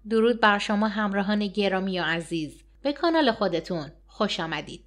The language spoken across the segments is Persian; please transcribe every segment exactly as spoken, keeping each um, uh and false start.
درود بر شما همراهان گرامی و عزیز. به کانال خودتون خوش آمدید.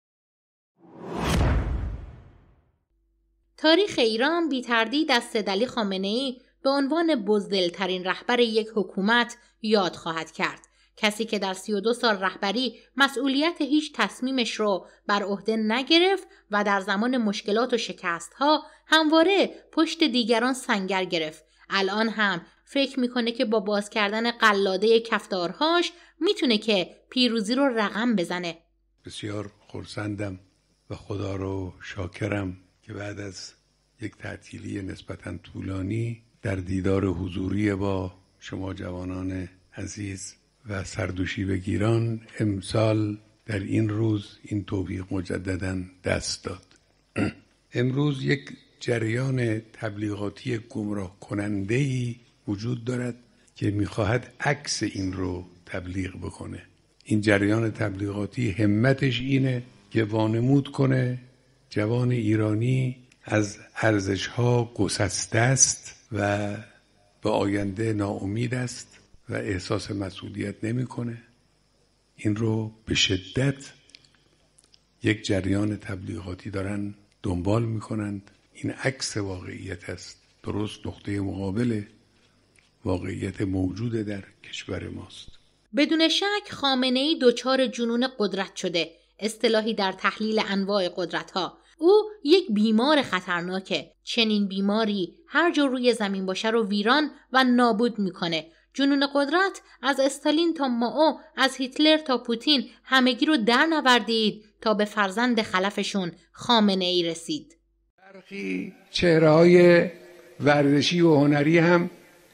تاریخ ایران بی تردید از سیدعلی خامنه‌ای به عنوان بزدلترین رهبر یک حکومت یاد خواهد کرد. کسی که در سی و دو سال رهبری مسئولیت هیچ تصمیمش رو بر عهده نگرفت و در زمان مشکلات و شکست‌ها همواره پشت دیگران سنگر گرفت. الان هم فکر میکنه که با باز کردن قلاده کفتارهاش میتونه که پیروزی رو رقم بزنه. بسیار خرسندم و خدا رو شاکرم که بعد از یک تعطیلی نسبتاً طولانی در دیدار حضوری با شما جوانان عزیز و سردوشی بگیران امسال در این روز این توفیق مجدداً دست داد. امروز یک جریان تبلیغاتی گمراه کننده‌ای وجود دارد که می‌خواهد عکس این رو تبلیغ بکنه. این جریان تبلیغاتی همتش اینه که وانمود کنه جوان ایرانی از ارزش‌ها گسسته است و به آینده ناامید است و احساس مسئولیت نمی‌کنه. این رو به شدت یک جریان تبلیغاتی دارن دنبال می‌کنند. این عکس واقعیت است، درست نقطه مقابل واقعیت موجود در کشور ماست. بدون شک خامنه‌ای دچار جنون قدرت شده، اصطلاحی در تحلیل انواع قدرت‌ها. او یک بیمار خطرناکه. چنین بیماری هر جا روی زمین باشه رو ویران و نابود میکنه. جنون قدرت از استالین تا مائو، از هیتلر تا پوتین همگی رو در نوردید تا به فرزند خلفشون خامنه‌ای رسید. برخی چهره‌های ورزشی و هنری هم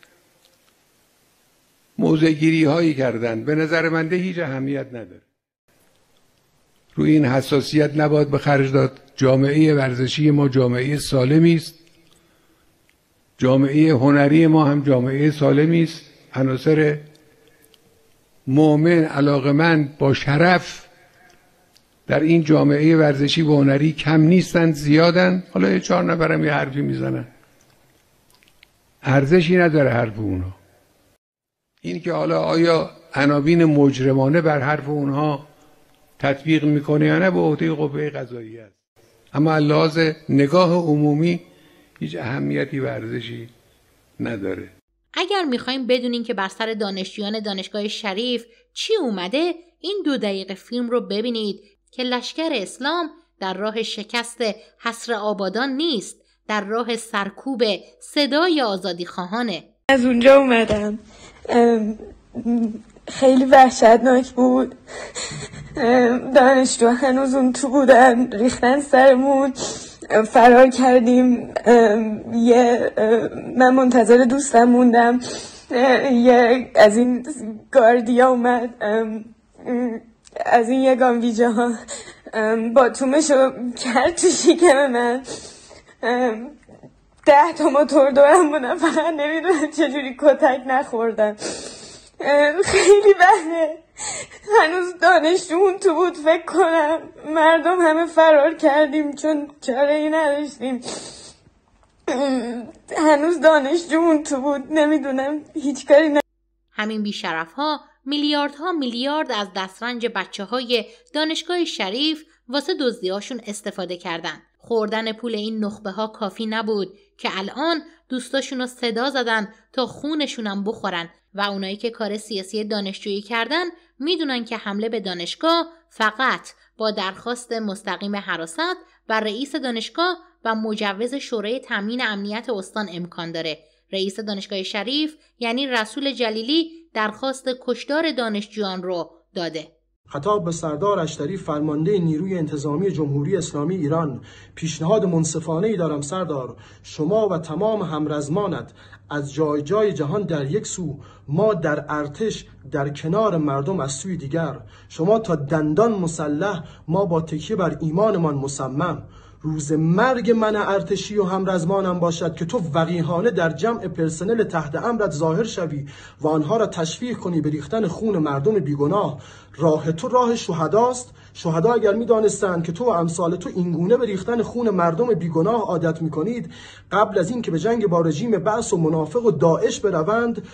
موضع‌گیری هایی کردن. به نظر من هیچ اهمیت نداره. روی این حساسیت نباید به خرج داد. جامعه ورزشی ما جامعه سالمی است. جامعه هنری ما هم جامعه سالمی است. عناصر مؤمن علاقمند با شرف در این جامعه ورزشی و هنری کم نیستند، زیادن. حالا یه چهار نفرم یه حرفی میزنن، ارزشی نداره حرف اونها. این که حالا آیا عناوین مجرمانه بر حرف اونها تطبیق میکنه یا نه به عهده قوه قضاییه است. اما لحاظ نگاه عمومی هیچ اهمیتی و ارزشی نداره. اگر میخوایم بدونین که بر سر دانشجویان دانشگاه شریف چی اومده، این دو دقیقه فیلم رو ببینید که لشکر اسلام در راه شکست حصر آبادان نیست، در راه سرکوب صدای آزادی خواهانه. از اونجا اومدم، خیلی وحشتناک بود. دانشجو هنوز اون تو بودن، ریختن سرمون، فرار کردیم. یه من منتظر دوستم موندم، یه از این گاردیا اومد، از این یگان ویژه ها با تومشو کرد تو شکم من. ده تا موتور دورم بودم، فقط نمیدونم چجوری کتک نخوردم. خیلی بده. هنوز دانشجومون تو بود فکر کنم. مردم همه فرار کردیم چون چاره ای نداشتیم. هنوز دانشجومون تو بود، نمیدونم هیچ کاری ن... همین بیشرف ها میلیاردها میلیارد از دسترنج بچه های دانشگاه شریف واسه دزدیاشون استفاده کردن. خوردن پول این نخبه ها کافی نبود که الان دوستاشون رو صدا زدن تا خونشونم بخورن و اونایی که کار سیاسی دانشجویی کردن میدونن که حمله به دانشگاه فقط با درخواست مستقیم حراست و رئیس دانشگاه و مجوز شورای تامین امنیت استان امکان داره. رئیس دانشگاه شریف یعنی رسول جلیلی درخواست کشتار دانشجویان رو داده. خطاب به سردار اشتری فرمانده نیروی انتظامی جمهوری اسلامی ایران، پیشنهاد منصفانه‌ای دارم سردار. شما و تمام همرزمانت از جای جای جهان در یک سو، ما در ارتش در کنار مردم از سوی دیگر. شما تا دندان مسلح، ما با تکیه بر ایمانمان مصمم. روز مرگ من ارتشی و همرزمانم باشد که تو وقیحانه در جمع پرسنل تحت امرت ظاهر شوی و آنها را تشویق کنی به ریختن خون مردم بیگناه. راه تو راه شهداست. شهدا اگر می دانستند که تو و امثال تو اینگونه به ریختن خون مردم بیگناه عادت می کنید، قبل از این که به جنگ با رژیم بعث و منافق و داعش بروند،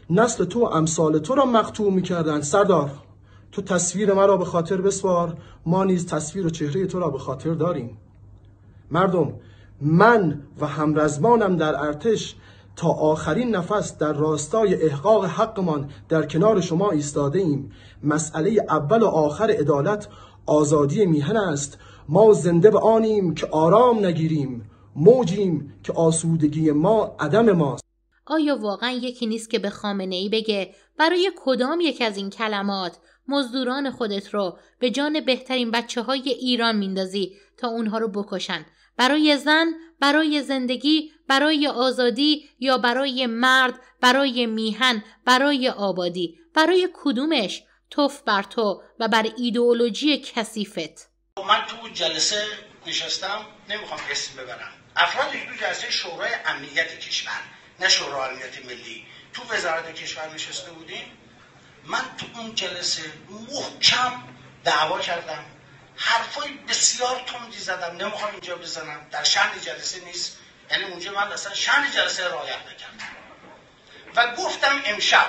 نسل تو و امثال تو را مقطوع میکردند. سردار، تو تصویر مرا به خاطر بسپار، ما نیز تصویر و چهره تو را به خاطر داریم. مردم، من و همرزمانم در ارتش تا آخرین نفس در راستای احقاق حقمان در کنار شما ایستاده ایم. مسئله اول و آخر عدالت آزادی میهن است. ما زنده به آنیم که آرام نگیریم، موجیم که آسودگی ما عدم ماست. آیا واقعا یکی نیست که به خامنه‌ای بگه برای کدام یک از این کلمات مزدوران خودت رو به جان بهترین بچه های ایران میندازی تا اونها رو بکشن؟ برای زن، برای زندگی، برای آزادی، یا برای مرد، برای میهن، برای آبادی؟ برای کدومش؟ توف بر تو و بر ایدئولوژی کثیفت. من تو جلسه نشستم، نمیخوام اسم ببرم، افرادی تو جلسه شورای امنیت کشور، نه شورای امنیت ملی، تو وزارت کشور نشسته بودیم. من تو اون جلسه محکم دعوا کردم، حرفای بسیار تندی زدم، نمیخوام اینجا بزنم، در شأن جلسه نیست، یعنی اونجا من اصلا شأن جلسه رعایت نکردم و گفتم امشب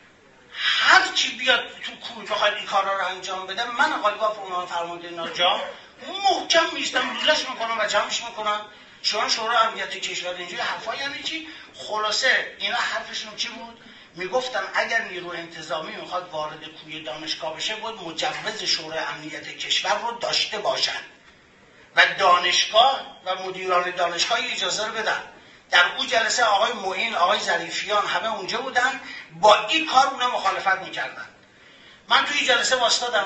هر چی بیاد تو کوی بخواد این کارا رو انجام بده، من قالیباف عنوان فرمانده ناجا محکم میستم، لولش میکنم و جمعش میکنم. شما شورای امنیت کشور اینجوری حرفا یعنی چی؟ خلاصه اینا حرفشون چی بود؟ میگفتن اگر نیروی انتظامی میخواد وارد کوی دانشگاه بشه باید مجوز شورای امنیت کشور رو داشته باشن و دانشگاه و مدیران دانشگاه اجازه رو بدن. در اون جلسه آقای معین، آقای ظریفیان همه اونجا بودن، با این کار اونا مخالفت میکردن. من توی جلسه واسطادم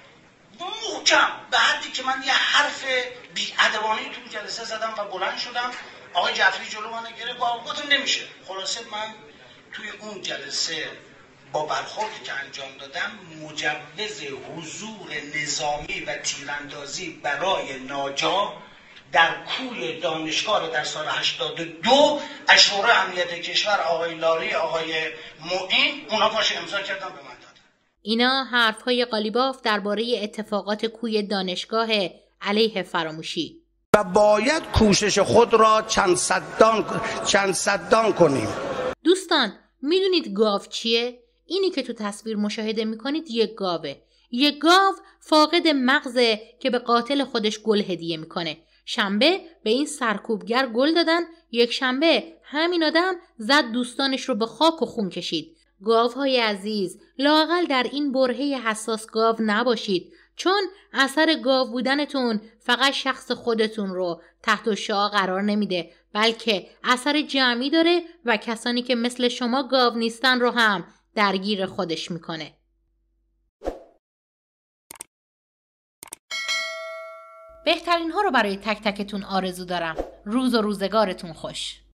محکم، به حدی که من یه حرف بی‌ادبانه تو جلسه زدم و بلند شدم. آقای جعفری جلو من گرفت، گفتم نمیشه. خلاصه من توی اون جلسه با برخوردی که انجام دادم مجوز حضور نظامی و تیراندازی برای ناجا در کوی دانشگاه رو در سال هشتاد و دو از شورای امنیت کشور آقای لاری، آقای معین، اونا پاش امضا کردن به من دادن. اینا حرفهای قالیباف درباره اتفاقات کوی دانشگاه علیه فراموشی. و باید کوشش خود را چند صدان چند صدان کنیم. دوستان، میدونید گاو چیه؟ اینی که تو تصویر مشاهده میکنید یک گاوه. یک گاو فاقد مغزه که به قاتل خودش گل هدیه میکنه. شنبه به این سرکوبگر گل دادن، یک شنبه همین آدم زد دوستانش رو به خاک و خون کشید. گاوهای عزیز، لااقل در این برهه حساس گاو نباشید، چون اثر گاو بودنتون فقط شخص خودتون رو تحت شعاع قرار نمیده، بلکه اثر جمعی داره و کسانی که مثل شما گاو نیستن رو هم درگیر خودش میکنه. بهترین ها رو برای تک تکتون آرزو دارم. روز و روزگارتون خوش.